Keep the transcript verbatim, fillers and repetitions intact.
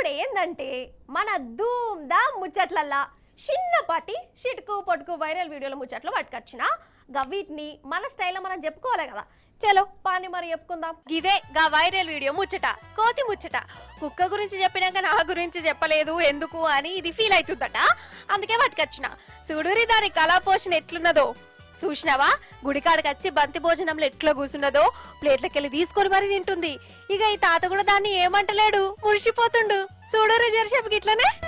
ఇప్పుడు ఏందంటే మన ధూమ్ ధామ్ ముచ్చట్లల్లా చిన్నపాటి షిట్కు పొట్టుకు వైరల్ వీడియోల ముచ్చట్లు పట్టుకొచ్చిన గవీటిని మన స్టైల్లో మనం చెప్పుకోవాలి కదా. చలో పాని మరి చెప్పుకుందాం. ఇదే గా వైరల్ వీడియో ముచ్చట, కోతి ముచ్చట. కుక్క గురించి చెప్పినాక నా గురించి చెప్పలేదు ఎందుకు అని ఇది ఫీల్ అవుతుందట, అందుకే పట్టుకొచ్చిన. చూడురి దాని కళా పోషణ ఎట్లున్నదో. చూసినావా, గుడికాడికి వచ్చి బంతి భోజనంలో ఎట్లా కూర్చున్నదో, ప్లేట్లకెళ్ళి తీసుకొని మరి తింటుంది. ఇక ఈ తాత కూడా దాన్ని ఏమంటలేడు, మురిసిపోతుండు. చూడురి జరసేపుకి ఇట్లనే.